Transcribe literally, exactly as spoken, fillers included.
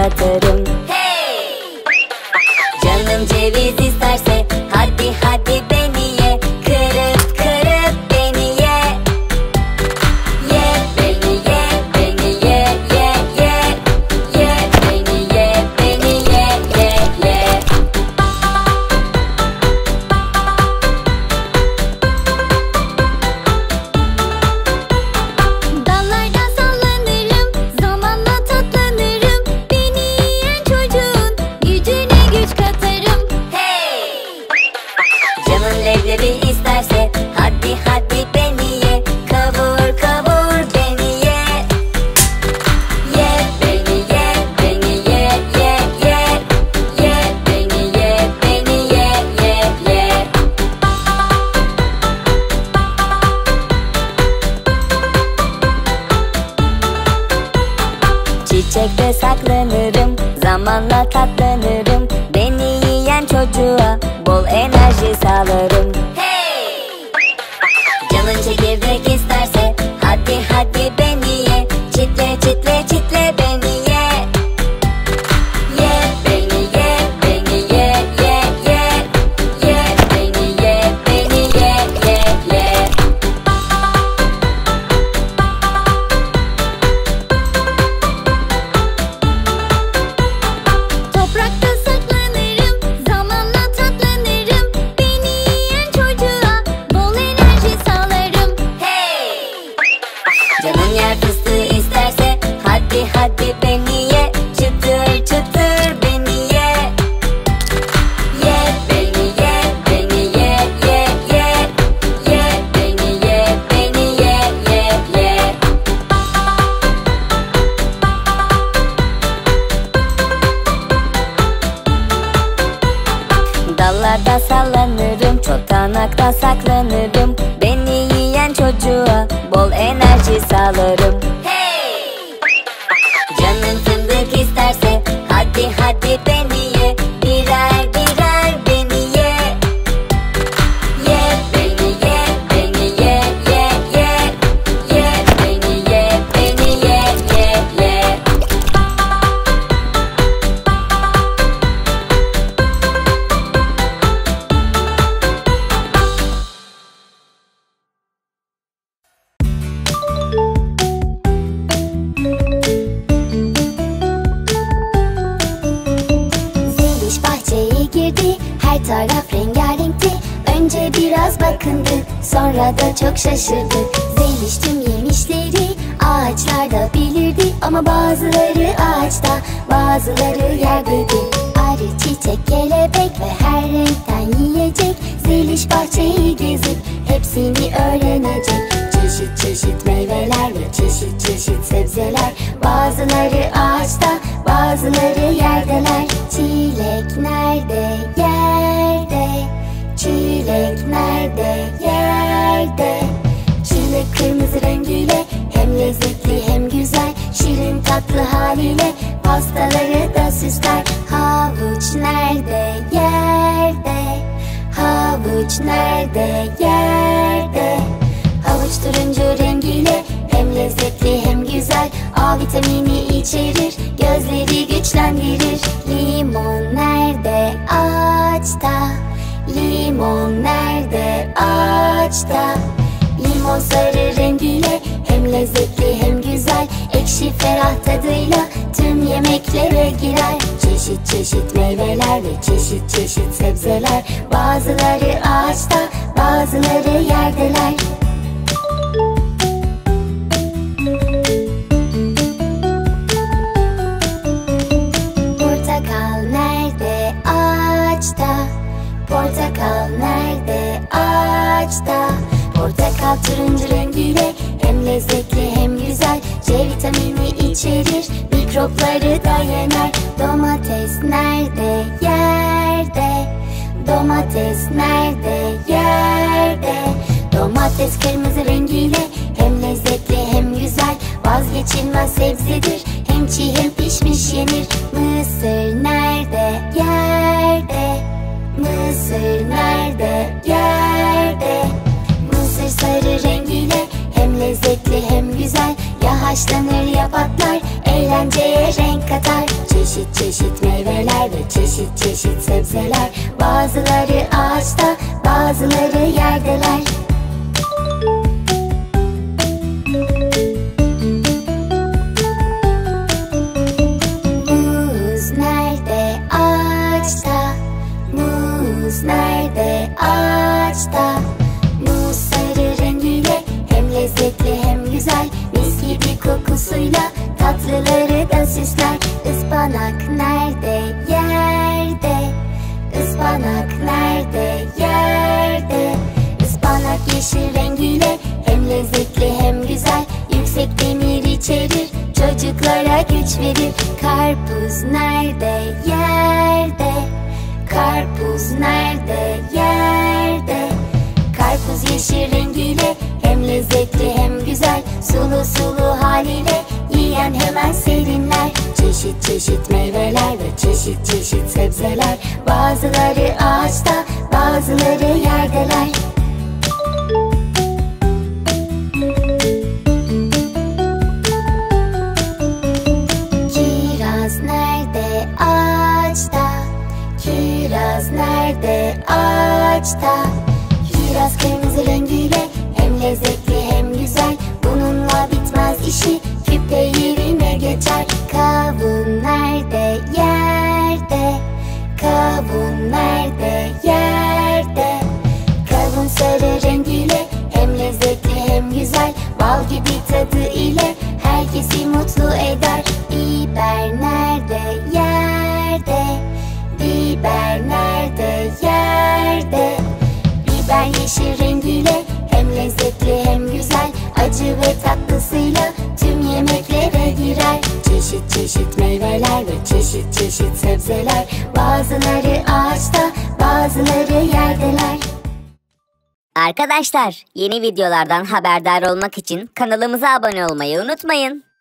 katarım. Hey! Canım ceviz isterse hadi hadi beni ye. Kırıp kırıp beni ye. Ye beni ye, beni ye, ye, ye. Ye beni ye, beni ye, ye, ye. Dallarda sallanırım, zamanla tatlanırım. Beni yiyen çocuğun gücüne güç katarım. Hey! Canın leblebi isterse hadi hadi beni ye. Kavur kavur beni ye. Ye beni ye, beni ye, ye, ye. Ye beni ye, beni ye, ye, ye. Çiçekte saklanırım, zamanla katlanırım. Beni yiyen çocuğa bol enerji sağlarım. Hey! Canın çekirdek isterse hadi hadi beni ye. Çitle çitle çitle beni ye. Ye beni ye, beni ye, ye, ye. Ye beni ye, beni ye, ye, ye. Toprakta saklanırım, zamanla tatlanırım. Beni yiyen çocuğa bol enerji sağlarım. Hey! Canın yer fıstığı isterse hadi hadi beni ye. Çıtır çıtır beni ye. Ye beni ye, beni ye, ye, ye. Ye beni ye, beni ye, ye, ye. Dallarda sallanırım, çotanakta saklanırım. Beni yiyen çocuğa bol enerji sağlarım. Hey! Canın fındık isterse hadi hadi beni ye. Birer birer beni ye. Ye beni ye, beni ye, ye, ye. Ye beni ye, beni ye, ye, ye. Zeliş bahçeye girdi, her taraf rengarenkti. Önce biraz bakındı, sonra da çok şaşırdı. Zeliş tüm yemişleri ağaçlarda bilirdi. Ama bazıları ağaçta, bazıları yerdeydi. Arı, çiçek, kelebek ve her renkten yiyecek. Zeliş bahçeyi gezip hepsini öğrenecek. Çeşit çeşit meyveler ve çeşit çeşit sebzeler. Bazıları ağaçta, bazıları yerdeler. Çilek nerede? Yerde. Çilek nerede? Yerde. Çilek kırmızı rengiyle hem lezzetli hem güzel. Şirin tatlı haliyle pastaları da süsler. Havuç nerede? Yerde. Havuç nerede? Yerde. Havuç turuncu rengiyle hem lezzetli hem güzel. A vitamini içerir, gözleri güçlendirir. Limon nerede? Ağaçta. Limon nerede? Ağaçta. Limon sarı rengiyle hem lezzetli hem güzel. Ekşi ferah tadıyla tüm yemeklere girer. Çeşit çeşit meyveler ve çeşit çeşit sebzeler. Bazıları ağaçta, bazıları yerdeler. Portakal nerede? Ağaçta. Portakal nerede? Ağaçta. Portakal turuncu rengiyle hem lezzetli hem güzel. C vitamini içerir, mikropları da yener. Domates nerede? Yerde. Domates nerede? Yerde. Domates kırmızı rengiyle hem lezzetli hem güzel. Vazgeçilmez sebzedir, hem çiğ hem pişmiş yenir. Mısır nerede? Yerde. Mısır nerede? Yerde. Mısır sarı rengiyle hem lezzetli hem güzel. Ya haşlanır ya patlar, eğlenceye renk katar. Çeşit Çeşit çeşit meyveler ve çeşit çeşit sebzeler. Bazıları ağaçta, bazıları yerdeler. Muz nerede? Ağaçta. Muz nerede? Ağaçta. Muz sarı rengiyle hem lezzetli hem güzel. Mis gibi kokusuyla tatlıları da süsler. Ispanak nerede? Yerde. Ispanak nerede? Yerde. Ispanak yeşil rengiyle hem lezzetli hem güzel. Yüksek demir içerir, çocuklara güç verir. Karpuz nerede? Yerde. Karpuz nerede? Yerde. Karpuz yeşil rengiyle hem lezzetli hem güzel. Sulu sulu haliyle yiyen hemen serinler. Çeşit çeşit meyveler ve çeşit çeşit sebzeler. Bazıları ağaçta, bazıları yerdeler. Kiraz nerede? Ağaçta. Kiraz nerede? Ağaçta. Kiraz kırmızı rengiyle hem lezzetli hem güzel. Bununla bitmez işi, küpe yerine geçer. Kavun nerede? Yerde. Kavun nerede? Yerde. Kavun sarı rengiyle hem lezzetli hem güzel. Bal gibi tadı ile herkesi mutlu eder. Biber nerede? Yerde. Biber nerede? Yerde. Biber yeşil rengiyle hem lezzetli hem güzel. Acı ve tatlısıyla tüm yemeklere girer. Çeşit çeşit meyveler ve çeşit çeşit sebzeler. Bazıları ağaçta, bazıları yerdeler. Arkadaşlar, yeni videolardan haberdar olmak için kanalımıza abone olmayı unutmayın.